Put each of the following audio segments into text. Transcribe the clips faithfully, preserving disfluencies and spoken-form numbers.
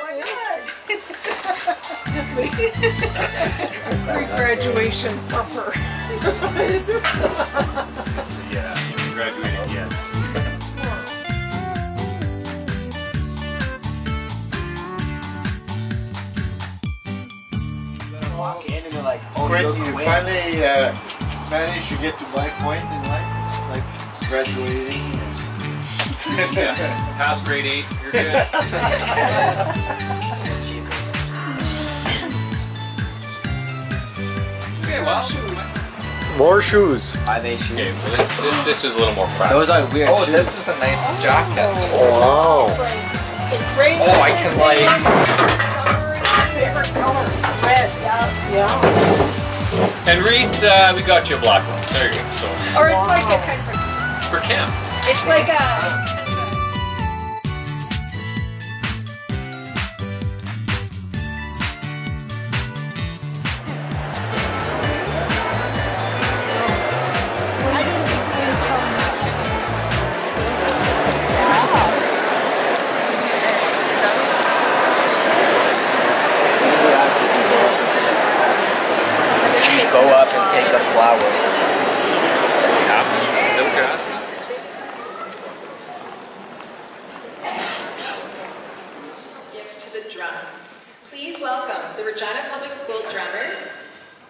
Pre-graduation supper. Yeah, graduating yet. Walk in and they're like, oh, Quinn, you're you Quinn. finally uh, managed to get to my point in life, like graduating. Yeah. Past grade eight, you're good. Okay, well. More shoes. Are they shoes? Okay, well this this this is a little more practical. Those are weird Oh, shoes. this is a nice jacket. Wow. It's great. Oh, I can like. His favorite color, red. Yeah. Yeah. And Reese, uh, we got you a black one. There you go. So Or it's like a kind of. for camp. It's like a. Go up and take a flower. Yeah. Is that what you're asking? Gift to the drum. Please welcome the Regina Public School drummers.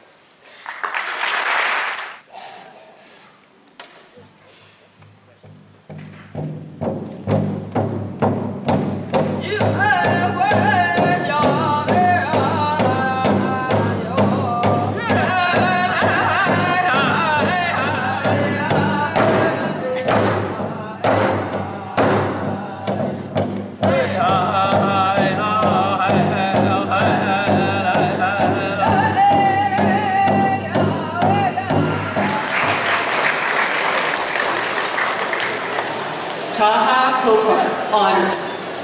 Taha Kopa, honors.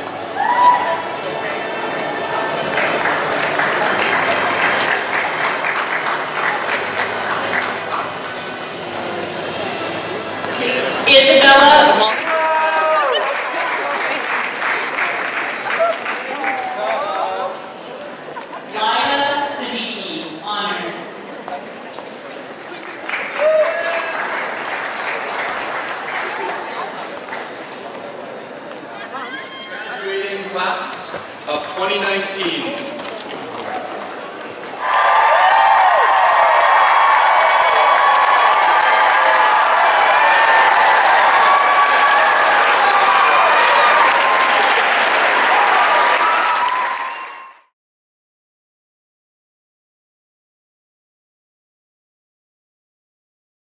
Isabella Mon Lila Siddiqui, honors. Graduating class of twenty nineteen.